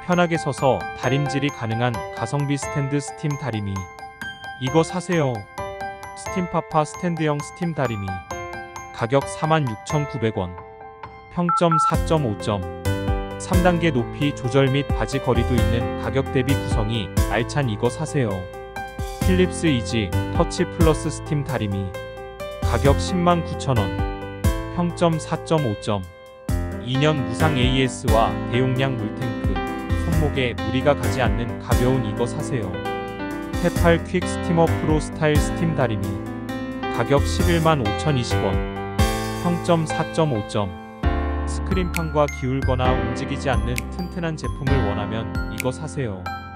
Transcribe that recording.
편하게 서서 다림질이 가능한 가성비 스탠드 스팀 다리미. 이거 사세요. 스팀파파 스탠드형 스팀 다리미. 가격 46,900원. 평점 4.5점. 3단계 높이 조절 및 바지 거리도 있는 가격 대비 구성이 알찬 이거 사세요. 필립스 이지 터치 플러스 스팀 다리미. 가격 109,000원. 평점 4.5점. 2년 무상 AS와 대용량 물탱크. 손목에 무리가 가지 않는 가벼운 이거 사세요. 테팔 퀵 스티머 프로 스타일 스팀 다리미. 가격 115,020원. 평점 4.5점. 스크린판과 기울거나 움직이지 않는 튼튼한 제품을 원하면 이거 사세요.